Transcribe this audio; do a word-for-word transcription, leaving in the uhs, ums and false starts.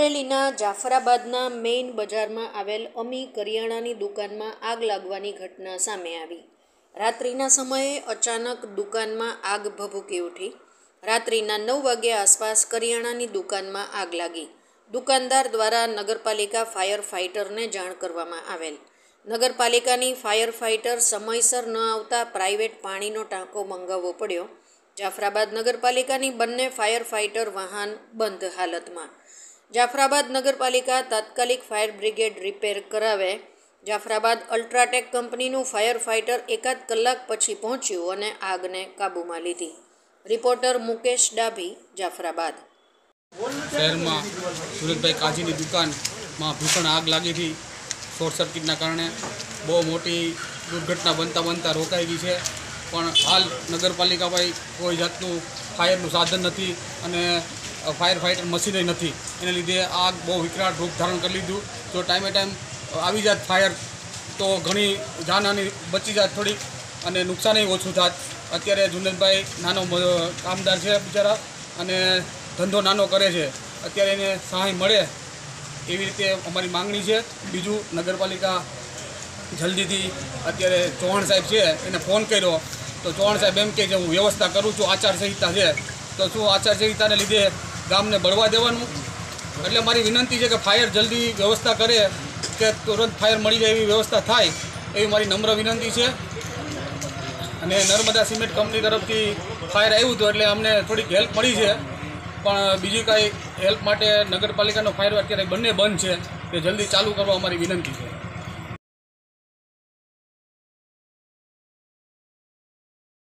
અમરેલીના જાફરાબાદના મેઇન બજારમાં આવેલ અમી કરિયાણાની દુકાનમાં આગ લાગવાની ઘટના સામે આવી। રાત્રિના સમયે અચાનક દુકાનમાં આગ ભભૂકી ઉઠી। રાત્રિના નવ વાગ્યા આસપાસ કરિયાણાની દુકાનમાં આગ લાગી। દુકાનદાર દ્વારા નગરપાલિકા ફાયર ફાઇટરને જાણ કરવામાં આવેલ। નગરપાલિકાની ફાયર ફાઇટર સમયસર ન આવતા પ્રાઇવેટ પાણીનો ટાંકો મંગાવવો પડ્યો। જાફરાબાદ નગરપાલિકાની બંને ફાયર ફાઇટર વાહન બંધ હાલતમાં। જાફરાબાદ નગરપાલિકા તાત્કાલિક ફાયર બ્રિગેડ રિપેર કરાવે। જાફરાબાદ અલ્ટ્રાટેક કંપનીનું ફાયર ફાઇટર એકાદ કલાક પછી પહોંચ્યું અને આગને કાબૂમાં લીધી। રિપોર્ટર મુકેશ ડાભી, જાફરાબાદ। શહેરમાં સુરતભાઈ કાજીની દુકાનમાં ભીષણ આગ લાગી હતી। શોર્ટ સર્કિટના કારણે બહુ મોટી દુર્ઘટના બનતા બનતા રોકાઈ ગઈ છે, પણ હાલ નગરપાલિકા ભાઈ કોઈ જાતનું ફાયરનું સાધન નથી અને ફાયર ફાઇટર મશીનય નથી। એને લીધે આગ બહુ વિકરાળ રૂપ ધારણ કરી લીધું। જો ટાઈમે ટાઈમ આવી જાત ફાયર તો ઘણી જાનહાની બચી જાત થોડીક અને નુકસાનય ઓછું થાત। અત્યારે જુનેદભાઈ નાનો કામદાર છે બિચારા અને ધંધો નાનો કરે છે, અત્યારે એને સહાય મળે એવી રીતે અમારી માંગણી છે। બીજું, નગરપાલિકા જલ્દીથી અત્યારે ચૌહાણ સાહેબ છે એને ફોન કર્યો તો ચૌહાણ સાહેબ એમ કહે છે હું વ્યવસ્થા કરું છું, આચારસંહિતા છે તો શું આચારસંહિતાને લીધે ગામને બળવા દેવાનું? એટલે મારી વિનંતી છે કે ફાયર જલ્દી વ્યવસ્થા કરે કે તુરંત ફાયર મળી જાય એવી વ્યવસ્થા થાય એવી મારી નમ્ર વિનંતી છે। અને નર્મદા સિમેન્ટ કંપની તરફથી ફાયર આવ્યું હતું એટલે અમને થોડીક હેલ્પ મળી છે, પણ બીજી કાંઈ હેલ્પ માટે નગરપાલિકાનો ફાયર અત્યારે બંને બંધ છે, તે જલ્દી ચાલુ કરવા અમારી વિનંતી છે।